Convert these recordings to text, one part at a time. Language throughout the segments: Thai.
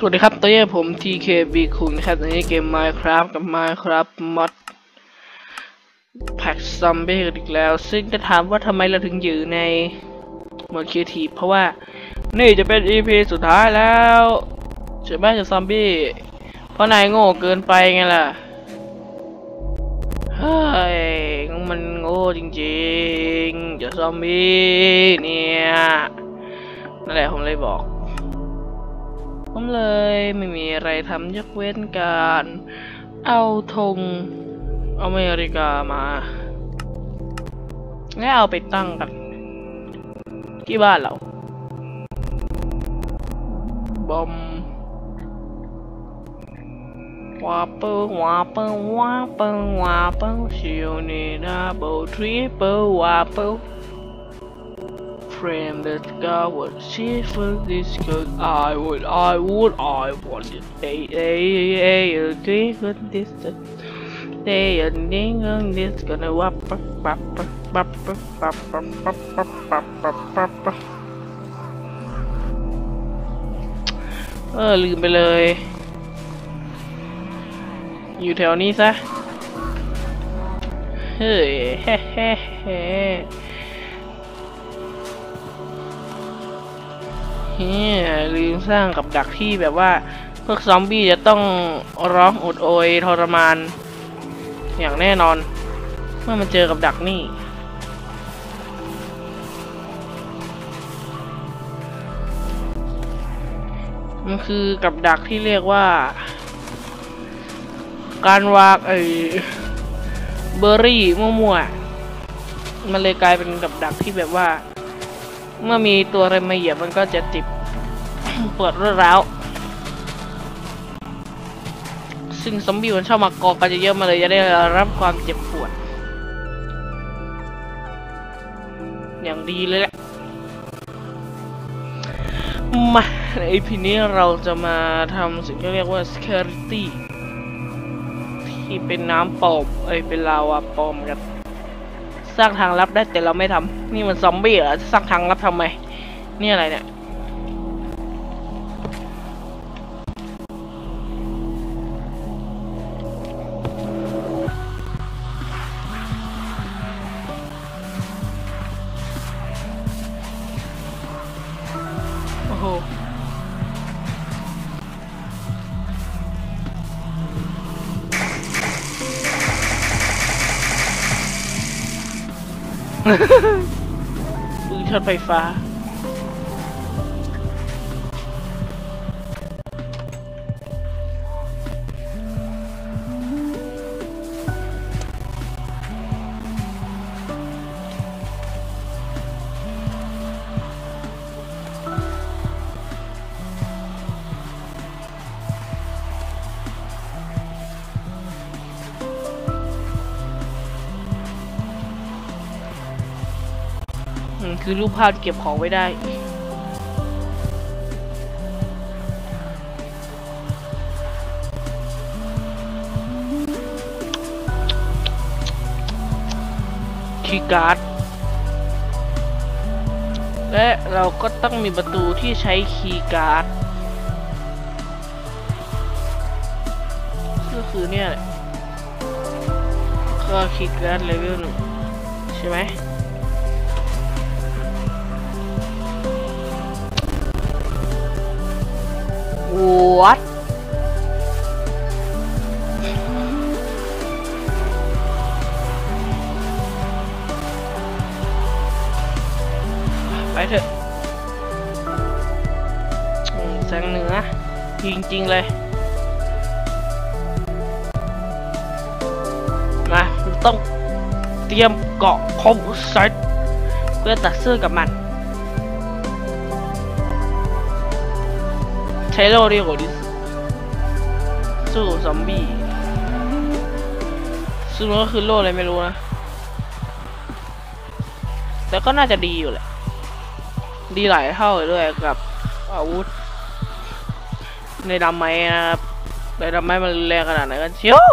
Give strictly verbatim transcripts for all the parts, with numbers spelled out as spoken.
สวัสดีครับตัวเย่ผม ที เค บี คุงนะครับในเกม Minecraft กับ Minecraft Mod Pack Zombie กันอีกแล้วซึ่งจะถามว่าทำไมเราถึงอยู่ในโหมด Creative เพราะว่านี่จะเป็น อี พี สุดท้ายแล้วใช่ไหมจะซอมบี้เพราะนายโง่เกินไปไงล่ะเฮ้ยมันโง่จริงๆจะซอมบี้เนี่ยนั่นแหละผมเลยบอกผมเลยไม่มีอะไรทำยกเว้นการเอาธงอเมริกามาแล้วเอาไปตั้งกันที่บ้านเราบอมวาเปิลวาเปิลวาเปิลวาเปิลชิวนี่ดับเบิลทริปเปิลวาเปิลFrame that God would see for this cause I would I would I want it a a a agree with this they are ding on this gonna wap wap wap wap wap wap wap wap wap wap wap เออลืมไปเลยอยู่แถวนี้ซะเฮ้ยเฮ้เฮ้เฮ้ลืมสร้างกับดักที่แบบว่าพวกซอมบี้จะต้องร้องอดโอยทรมานอย่างแน่นอนเมื่อมันเจอกับดักนี่มันคือกับดักที่เรียกว่าการวางไอ้เบอร์รี่มั่วๆมันเลยกลายเป็นกับดักที่แบบว่าเมื่อมีตัวอะไรมาเหยียบมันก็จะจิบ ปวดรวดร้าวซึ่งซอมบี้มันชอบมากอกันเยอะๆมาเลยจะได้รับความเจ็บปวดอย่างดีเลยแหละมาใน อี พี นี้เราจะมาทำสิ่งที่เรียกว่า security ที่เป็นน้ำปอมเอ้ยเป็นลาวาปอมกันสร้างทางลับได้แต่เราไม่ทำนี่มันซอมบี้เหรอสร้างทางลับทำไมนี่อะไรเนี่ยโอ้โหปืนช็อตไฟฟ้าคือรูปภาพเก็บของไว้ได้คีย์การ์ดและเราก็ต้องมีประตูที่ใช้คีย์การ์ดก็คือเนี่ยก็คีย์การ์ดเลเวลหนึ่งใช่ไหมวัดไปเถอะแสงเหนือจริงๆเลยมาต้องเตรียมเกาะคอมไซต์เพื่อตัดเสื้อกับมันใช้โล่เรียกว่าดิสสู้ซอมบี้ซึ่งมันก็คือโล่อะไรไม่รู้นะแต่ก็น่าจะดีอยู่แหละดีหลายเท่าเลยด้วยกับอาวุธในดำไม้นะครับในดำไม้มันแรงขนาดไหนกันเชียว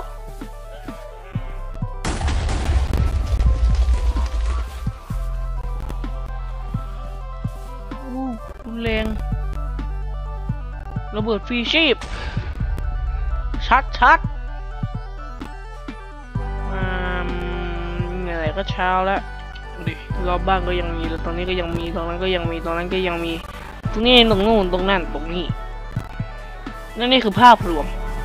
แรงระเบิดฟรีชีพชัดชัดอืมอะไรก็เช้าแล้วดิรอบบ้านก็ยังมีแล้วตรงนี้ก็ยังมีตรงนั้นก็ยังมีตรงนั้นก็ยังมีตรงนี้ตรงนู้นตรงนั้นตรงนี้นั่นนี่คือภาพรวม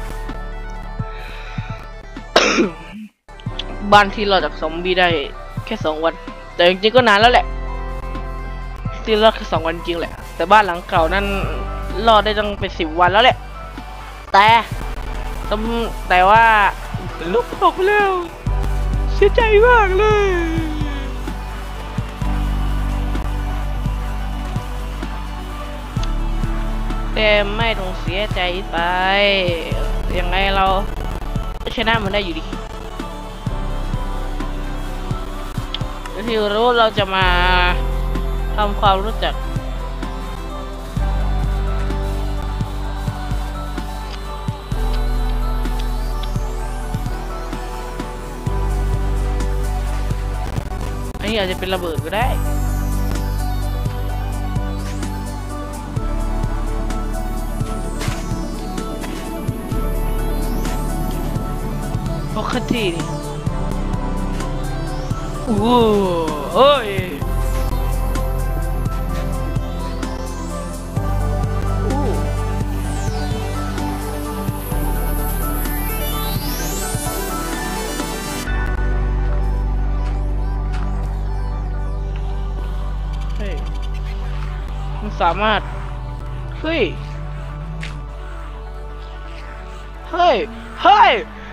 บ้านที่รอดจากซอมบี้ได้แค่สองวันแต่จริงๆก็นานแล้วแหละที่รอดแค่สองวันจริงแหละแต่บ้านหลังเก่านั้นรอดได้ตั้งเป็นสิบวันแล้วแหละแต่แต่ว่าลบออกแล้วเสียใจมากเลยแต่ไม่ต้องเสียใจไปยังไงเราชนะมันได้อยู่ดีที่รู้เราจะมาทำความรู้จักอันนี้อาจจะเป็นระเบิดก็ได้เพราะคันที่นี่โอ้โอ้ยเฮ้ยมันสามารถเฮ้ยเฮ้ยเฮ้ย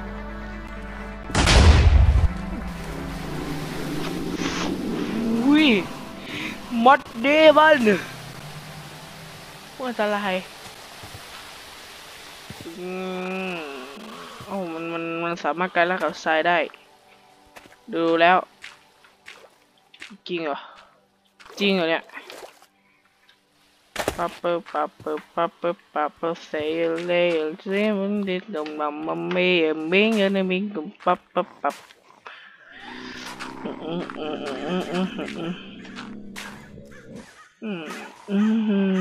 อุ้ยมดเดบันว่าอันตรายอืมโอ้มันมันมันสามารถกลายร่างกับทรายได้ดูแล้วจริงเหรอจริงเหรอเนี่ยปั๊บปั๊บปั๊บปั๊บปั๊บปั๊บปั๊บปั๊บเสียเลยเสียมันดิดดมดำมันไม่ไม่เงินไม่กุมปั๊บปั๊บปั๊บอืมอืมอืมอืมอืมอืมอืมอืมอืม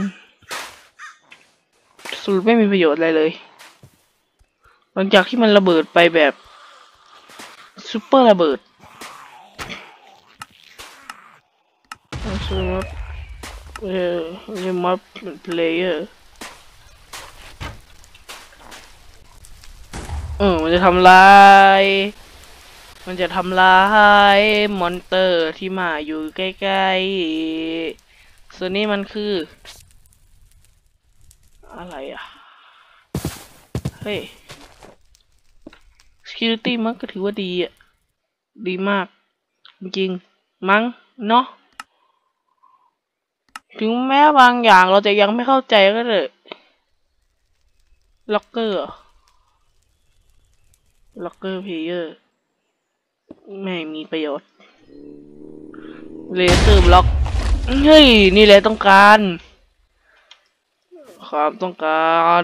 สรุปไม่มีประโยชน์อะไรเลยหลังจากที่มันระเบิดไปแบบซุปเปอร์ระเบิดสำหรับเอ่อเรียกมาเป็นเพลเยอร์เออมันจะทำลายมันจะทำลายมอนเตอร์ที่มาอยู่ใกล้ๆส่วนนี้มันคืออะไรอ่ะเฮ้ย security มันก็ถือว่าดีอ่ะดีมากจริงๆมั้งเนาะถึงแม้บางอย่างเราจะยังไม่เข้าใจก็เลยล็อกเกอร์ล็อกเกอร์เพลเยอร์ไม่มีประโยชน์เลเซอร์บล็อกเฮ้ยนี่แหละต้องการความต้องการ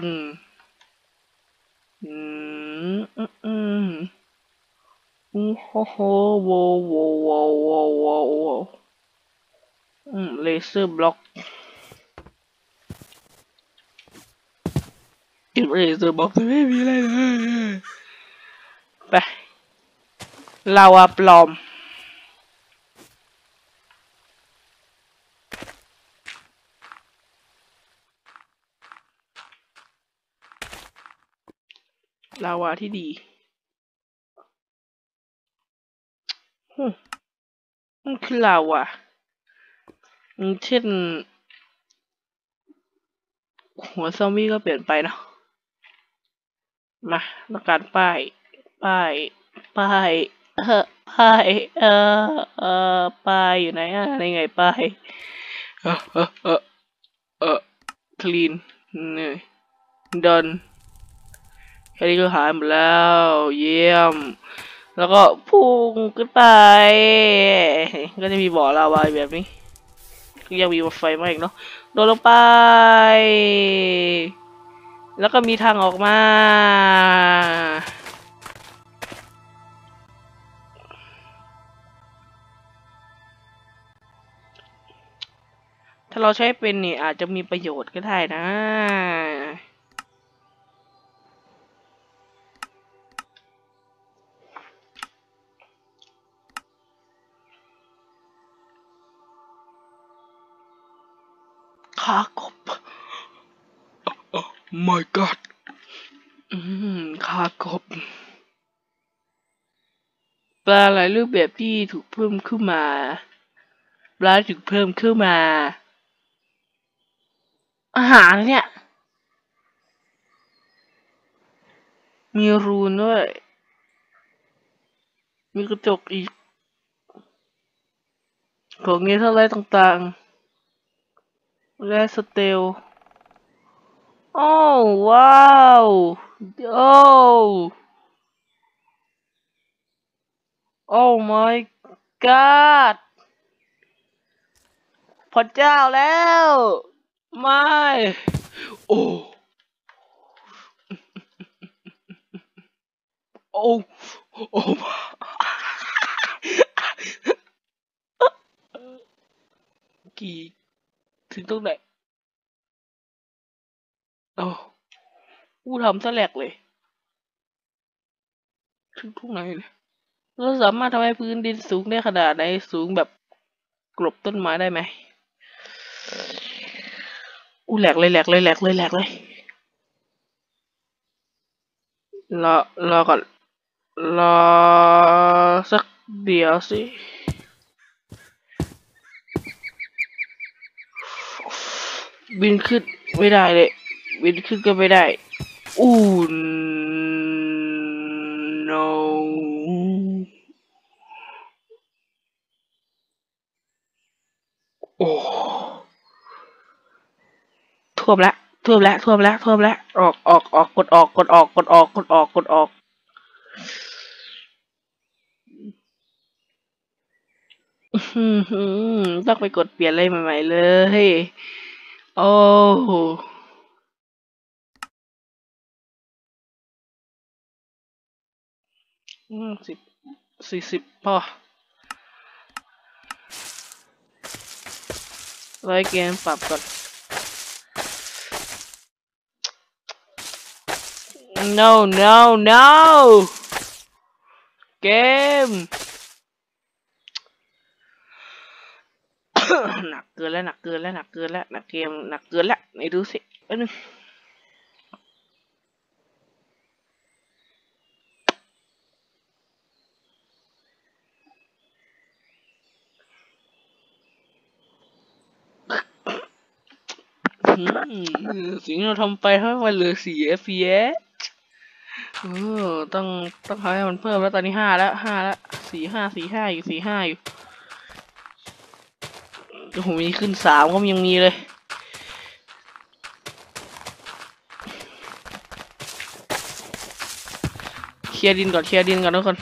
อืมอืมอืมโอ้โหโว้โว้โว้โว้โว้โว้อืมเลเซอร์บล็อกเก็บเลเซอร์บล็อกจะไม่มีอะไรเลยไปลาวาปลอมลาวาที่ดีมันคือลาวาเช่นหัวซอมบี้ก็เปลี่ยนไปเนาะมาต้องการป้ายป้ายป้ายเออป้ายเออเออป้ายอยู่ไหนอ่ะนี่ไงป้ายเออเออเออเออคลีนนี่ดอนแค่นี้ก็หายหมดแล้วเยี่ยมแล้วก็พุ่งขึ้นไปก็จะมีบ่อลาวาแบบนี้ยังมีไฟไหม้อีกเนาะโดนลงไปแล้วก็มีทางออกมาถ้าเราใช้เป็นนี่อาจจะมีประโยชน์ก็ได้นะฆ่ากบ My God อืมฆ่ากบปลาหลายรูปแบบที่ถูกเพิ่มขึ้นมาปลาถูกเพิ่มขึ้นมาอาหารเนี่ยมีรูนด้วยมีกระจกอีกของนี้เท่าไรต่างๆและสเตลโอ้ว้าวโอ้โอ้ my god พระเจ้าแล้วไม่โอ้โอ้โอ้กี่ถึงตรงไหนโอ้กูทำซะแหลกเลยถึงตรงไหนเลยเราสามารถทำให้พื้นดินสูงได้ขนาดไหนสูงแบบกลบต้นไม้ได้ไหมอู้แหลกเลยแหลกเลยแหลกเลยแหลกเลยรอรอก่อนรอสักเดี๋ยวสิบินขึ้นไม่ได้เลยบินขึ้นก็ไม่ได้อู้ no โอ้ท่วมละท่วมละท่วมละท่วมละออกออกออกกดออกกดออกกดออกกดออกกดออกต้องไปกดเปลี่ยนอะไรใหม่ๆเลยโอ้สิบสี่สิบพอไว้เกมปรับก่อน no no no เกม หนักเกินแล้วหนักเกินแล้วหนักเกินแล้วหนักเกมหนักเกินแล้วไหนดูสิอันนึงสิ่งที่เราทำไปให้มันเหลือสี่ เอฟ พี เอส เออต้องต้องทำให้มันเพิ่มแล้วตอนนี้ห้าแล้วห้าแล้วสี่ห้าสี่ห้าอยู่สี่ห้าอยู่โอ้โหมีขึ้นสามก็ยังมีเลยเคลียร์ดินก่อนเคลียร์ดินก่อนทุกคน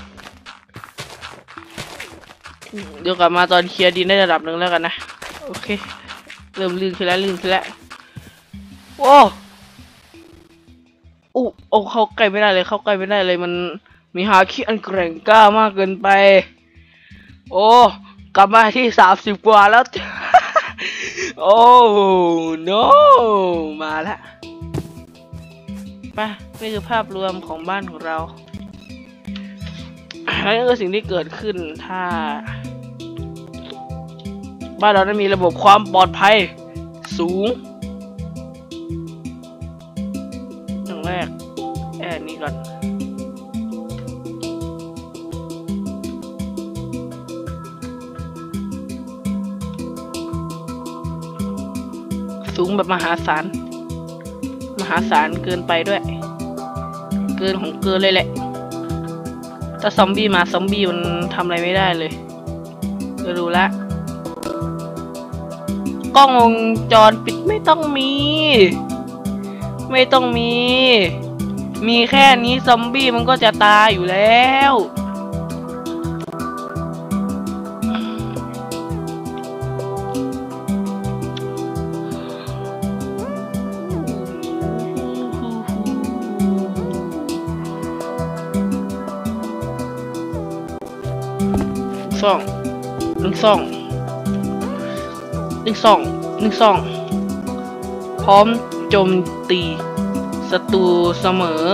เดี๋ยวกลับมาตอนเคลียร์ดินได้ระดับหนึ่งแล้วกันนะโอเคเริ่มลื่นขึ้นแล้วลื่นขึ้นแล้วโอ้โอ้โอ้เข้าใกล้ไม่ได้เลยเข้าใกล้ไม่ได้เลยมันมีฮาคิอันแกร่งกล้ามากเกินไปโอ้กลับมาที่สามสิบกว่าแล้ว โอ้ no มาแล้วไปนี่คือภาพรวมของบ้านของเราและนี่คือสิ่งที่เกิดขึ้นถ้าบ้านเราได้มีระบบความปลอดภัยสูงอย่างแรกแอนนี้ก่อนสูงแบบมหาศาลมหาศาลเกินไปด้วยเกินของเกินเลยแหละถ้าซอมบี้มาซอมบี้มันทำอะไรไม่ได้เลยจะดูละกล้องวงจรปิดไม่ต้องมีไม่ต้องมีมีแค่นี้ซอมบี้มันก็จะตายอยู่แล้วสองหนึ่งสองหนึ่งสองหนึ่งสองพร้อมโจมตีศัตรูเสมอ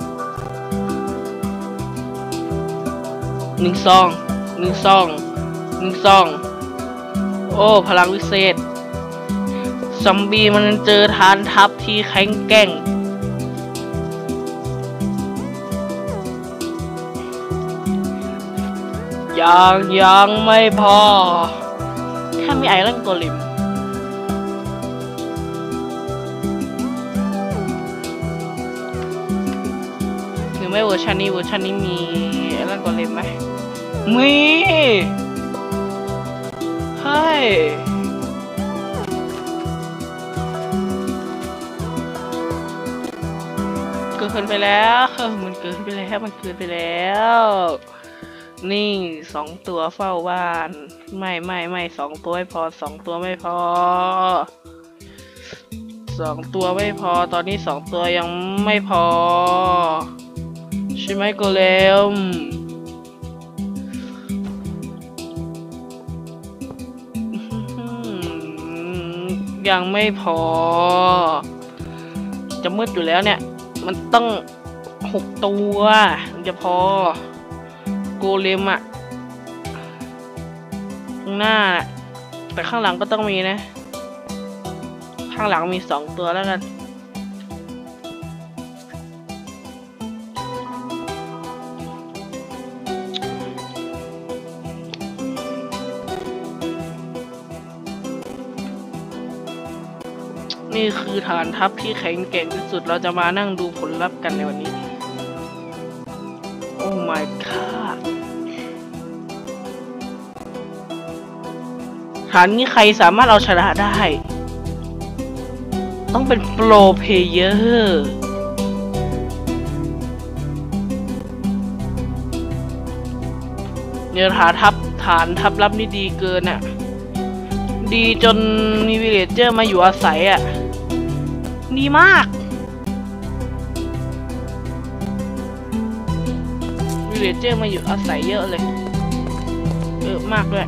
หนึ่งสองหนึ่งสองหนึ่งสองโอ้พลังวิเศษซอมบี้มันเจอฐานทัพที่แข็งแกร่งยังยังไม่พอแค่มีไอรอนโกเลมหรือไม่เวอร์ชันนี้เวอร์ชันนี้มีไอรอนโกเลมไหมมีเฮ้ยเกินไปแล้วมันเกินไปแล้วมันเกินไปแล้วนี่สองตัวเฝ้าบ้านไม่ไม่ไม่สองตัวไม่พอสองตัวไม่พอสองตัวไม่พอตอนนี้สองตัวยังไม่พอใช่ไหมโกเลมยังไม่พอจะมืดอยู่แล้วเนี่ยมันต้องหกตัวมันจะพอโกเลมอะข้างหน้าแต่ข้างหลังก็ต้องมีนะข้างหลังมีสองตัวแล้วกันนี่คือฐานทัพที่แข็งแกร่งที่สุดเราจะมานั่งดูผลลัพธ์กันในวันนี้โอ้ my god ฐานนี้ใครสามารถเอาชนะได้ต้องเป็นโปรเพลเยอร์เนี่ยฐานทัพฐานทัพลับนี่ดีเกินอ่ะดีจนมีวิลเลจเจอร์มาอยู่อาศัยอ่ะดีมากวิลเลจเจอร์มาอยู่อาศัยเยอะเลยเยอะมากด้วย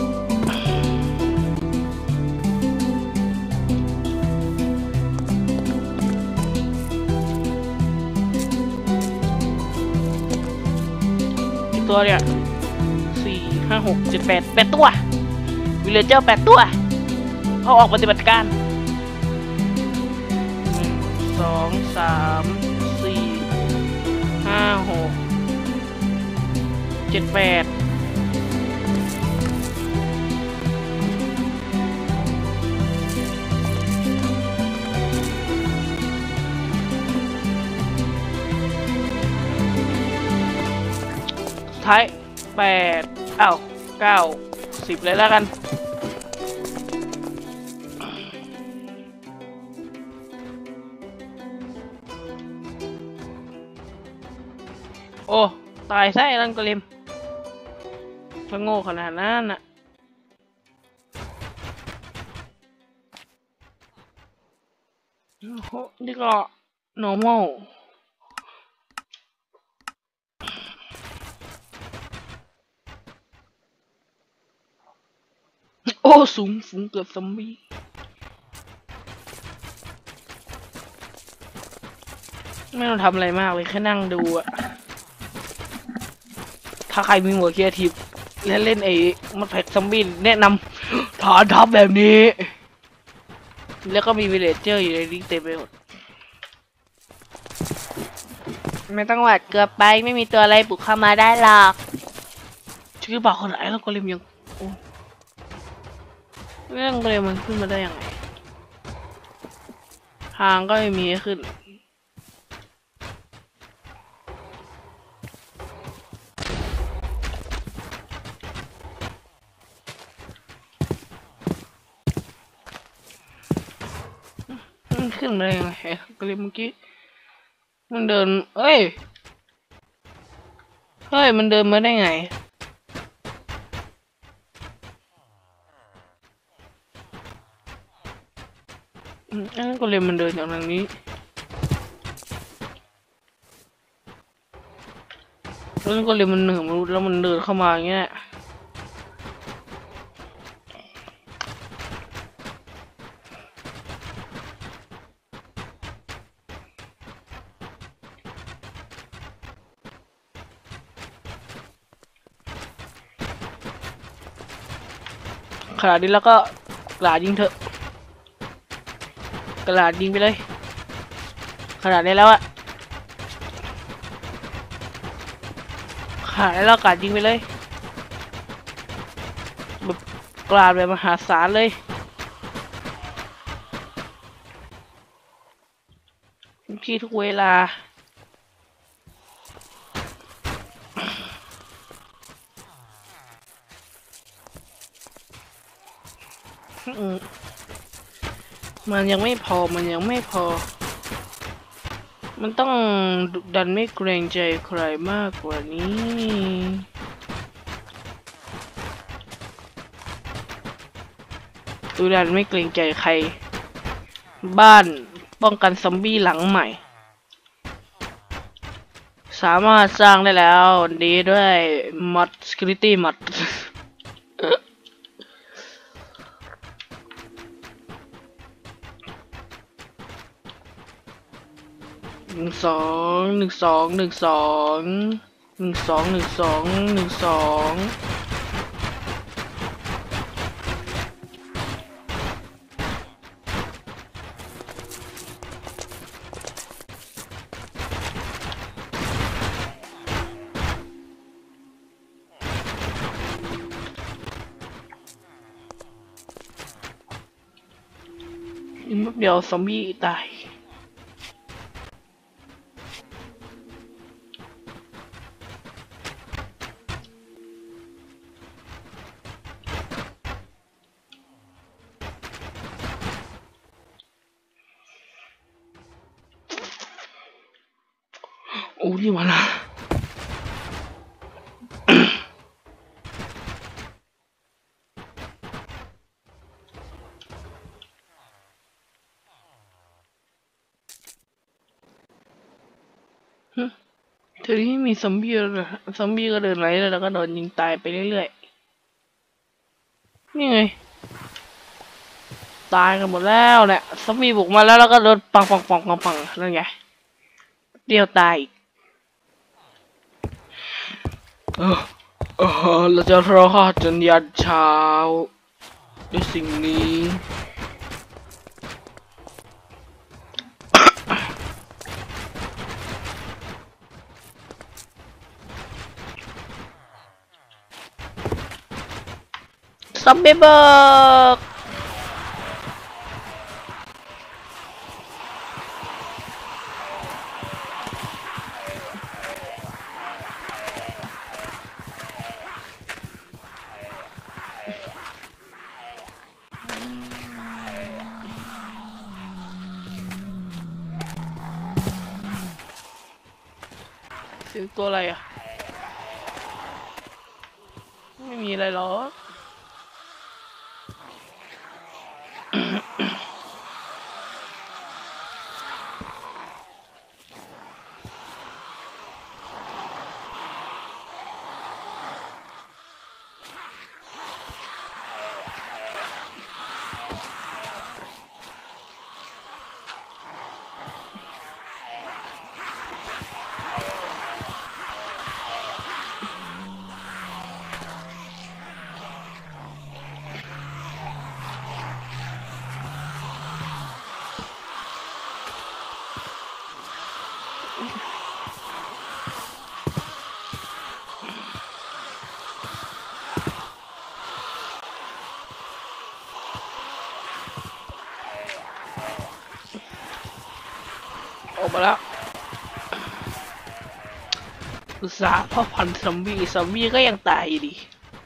ตัวเนี่ยสี่ห้าหกเจ็ดแปดแปดตัววิลเลจเจอร์แปดตัวเขาออกปฏิบัติการหนึ่งสองสามสี่ห้าหกเจ็ดแปดท้ายแปดอ้าวเก้าสิบเลยแล้วกันโอ้ตายซะไอ้นั่นก็เลมถ้าโง่ขนาดนั้นน่ะโอ้โหนี่ก็ normalโอ้สูงสูงเกือบซอมบี้ไม่ต้องทำอะไรมากเลยแค่นั่งดูอะถ้าใครมีหัวเคียร์ทีและเล่นไอ้มัดแพ็กซอมบี้แนะนำฐานทัพแบบนี้แล้วก็มีวิลเลจเจอร์อยู่ในลิงก์เต็มไปหมดไม่ต้องหวาดเกลือไปไม่มีตัวอะไรบุกเข้ามาได้หรอกชื่อบอกคนไหนแล้วก็เล่มยังเรื่องเกมมันขึ้นมาได้ยังไงทางก็ไม่มีขึ้นมันขึ้นมาได้ยังไงเกมเมื่อกี้มันเดินเอ้ยเฮ้ยมันเดินมาได้ไงอันนั้นก็เลยมันเดินจากทางนี้แล้วก็เลยมันเหนื่อยมันรู้แล้วมันเดินเข้ามาอย่างเงี้ยขนาดนี้แล้วก็กระดาษยิงเถอะระดาษยิงไปเลยขนาดนี้แล้วอะขนาดนี้แล้วกาดยิงไปเลยแบบกราดแบบมหาศาลเลยทุกที่ทุกเวลามันยังไม่พอมันยังไม่พอมันต้องดุดันไม่เกรงใจใครมากกว่านี้ดุดันไม่เกรงใจใครบ้านป้องกันซอมบี้หลังใหม่สามารถสร้างได้แล้วดีด้วย mod security mod หนึ่งสองหนึ่งสองหนึ่งสองหนึ่งสองหนึ่งสองหนึ่งสองอีกนิดเดียวซอมบี้ตายโอ้ยมาละทีนี้มีซอมบี้แล้วซอมบี้ก็เดินไล่แล้วก็โดนยิงตายไปเรื่อยๆนี่ไงตายกันหมดแล้วเนี่ยซอมบี้บุกมาแล้วแล้วก็โดนปังปังปังปังปังนั่นไงเดียวตายเออเออเราจะรอจนยันเช้าด้วยสิ่งนี้ซอมบี้เบิร์กเสียงตัวอะไรอ่ะไม่มีอะไรหรอกออกมาแล้วอุตส่าห์พ่อพันธุ์ซอมบี้ซอมบี้ก็ยังตายอยู่ดี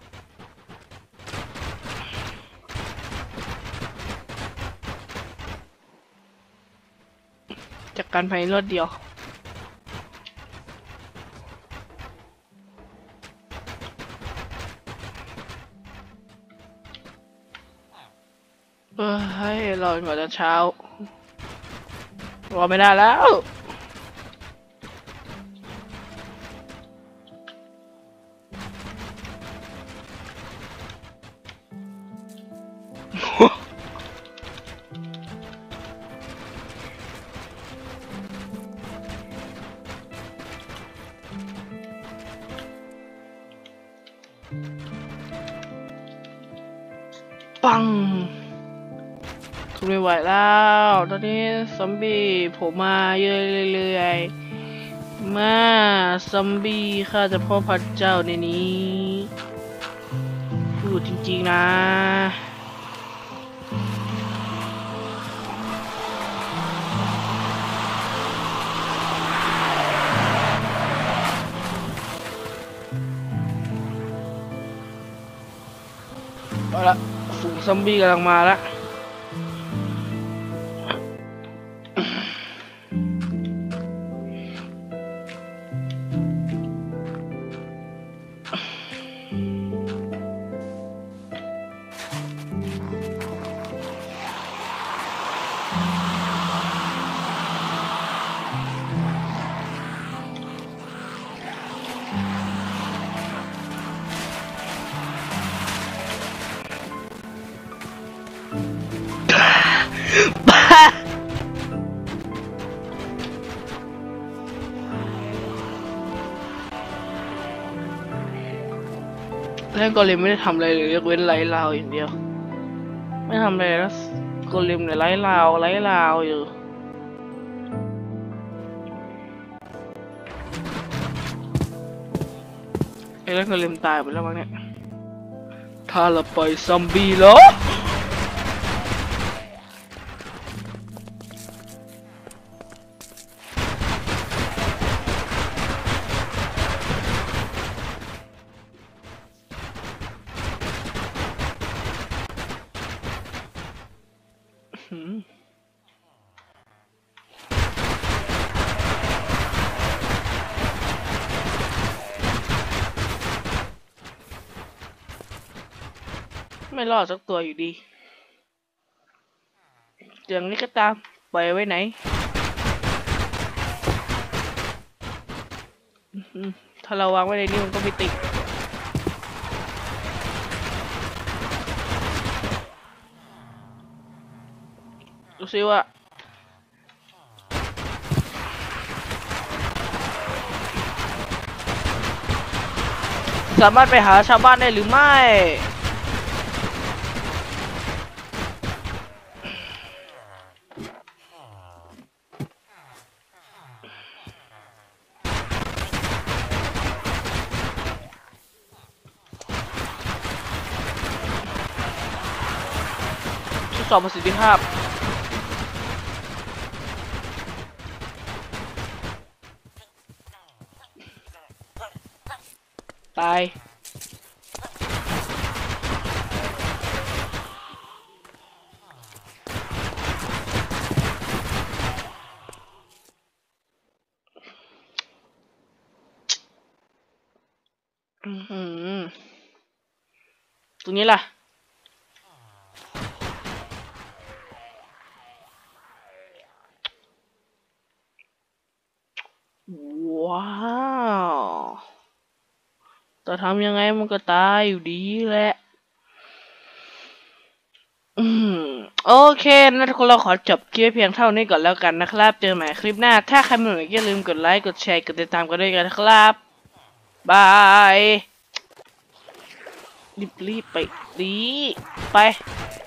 จากการภายในรถเดียวเฮ้ยรอจนกว่าจะเช้ารอไม่ได้แล้วปังถูคุณไม่ไหวแล้วตอนนี้ซอมบี้ผมมาเยอะเรื่อยๆมาซอมบี้ข้าจะพ่อพระเจ้าในนี้พูดจริงๆนะเอาละฝูงซอมบี้กำลังมาแล้วแล้วโกเลมไม่ได้ทำอะไรเลยยกเว้นไล่ลาวอย่างเดียวไม่ทำอะไรแล้วโกเลมเนี่ยไล่ลาวไล่ลาวอยู่ไอ้แล้วโกเลมตายไปแล้วมั้งเนี่ยถ้าเราปล่อยซอมบี้เหรอไม่รอดสักตัวอยู่ดีอย่างนี้ก็ตามปล่อยไว้ไหนถ้าเราวางไว้ในนี้มันก็ไม่ติดดูซิว่าสามารถไปหาชาวบ้านได้หรือไม่ทดสอบประสิทธิภาพตายอืมตรงนี้ล่ะว้าวแต่ทำยังไงมันก็ตายอยู่ดีแหละอืมโอเคนะทุกคนเราขอจบคลิปเพียงเท่านี้ก่อนแล้วกันนะครับเจอใหม่คลิปหน้าถ้าใครไม่เหมือนอย่าลืมกดไลค์กดแชร์กดติดตามกันด้วยกันนะครับบายรีบๆไปดีไป